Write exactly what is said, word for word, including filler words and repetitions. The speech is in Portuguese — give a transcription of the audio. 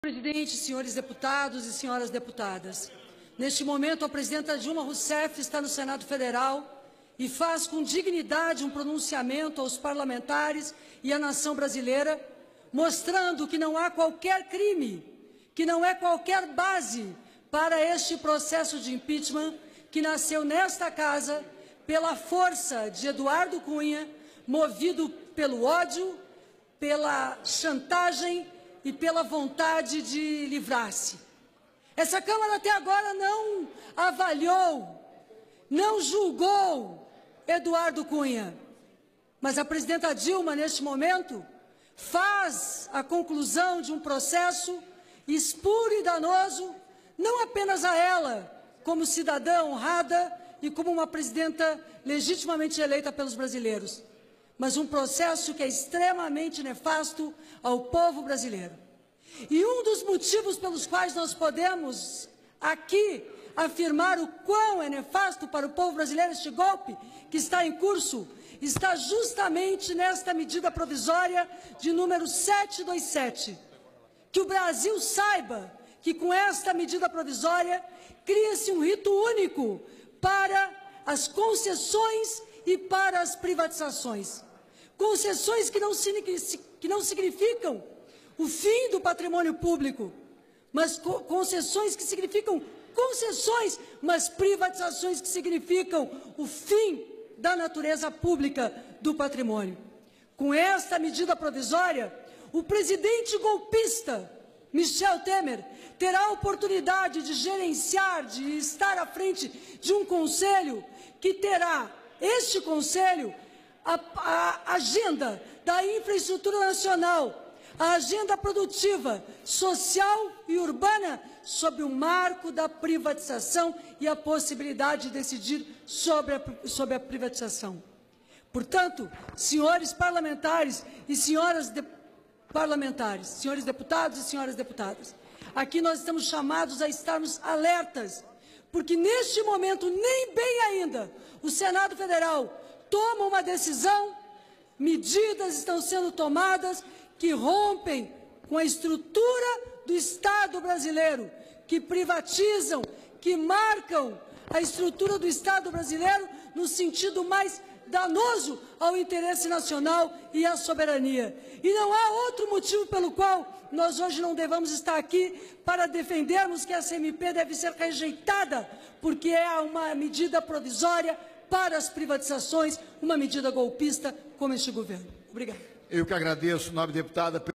Presidente, senhores deputados e senhoras deputadas, neste momento a presidenta Dilma Rousseff está no Senado Federal e faz com dignidade um pronunciamento aos parlamentares e à nação brasileira, mostrando que não há qualquer crime, que não é qualquer base para este processo de impeachment que nasceu nesta casa pela força de Eduardo Cunha, movido pelo ódio, pela chantagem e pela vontade de livrar-se. Essa Câmara até agora não avaliou, não julgou Eduardo Cunha, mas a presidenta Dilma, neste momento, faz a conclusão de um processo espúrio e danoso, não apenas a ela, como cidadã honrada e como uma presidenta legitimamente eleita pelos brasileiros, mas um processo que é extremamente nefasto ao povo brasileiro. E um dos motivos pelos quais nós podemos aqui afirmar o quão é nefasto para o povo brasileiro este golpe que está em curso, está justamente nesta medida provisória de número setecentos e vinte e sete. Que o Brasil saiba que com esta medida provisória cria-se um rito único para as concessões e para as privatizações. Concessões que não, que não significam o fim do patrimônio público, mas concessões que significam concessões, mas privatizações que significam o fim da natureza pública do patrimônio. Com esta medida provisória, o presidente golpista, Michel Temer, terá a oportunidade de gerenciar, de estar à frente de um conselho que terá, este conselho, a, a agenda da infraestrutura nacional, a agenda produtiva, social e urbana sob o marco da privatização e a possibilidade de decidir sobre a, sobre a privatização. Portanto, senhores parlamentares e senhoras de, parlamentares, senhores deputados e senhoras deputadas, aqui nós estamos chamados a estarmos alertas, porque neste momento, nem bem ainda, o Senado Federal toma uma decisão, medidas estão sendo tomadas que rompem com a estrutura do Estado brasileiro, que privatizam, que marcam a estrutura do Estado brasileiro no sentido mais danoso ao interesse nacional e à soberania. E não há outro motivo pelo qual nós hoje não devamos estar aqui para defendermos que essa M P deve ser rejeitada, porque é uma medida provisória para as privatizações, uma medida golpista como este governo. Obrigado. Eu que agradeço, nobre deputada.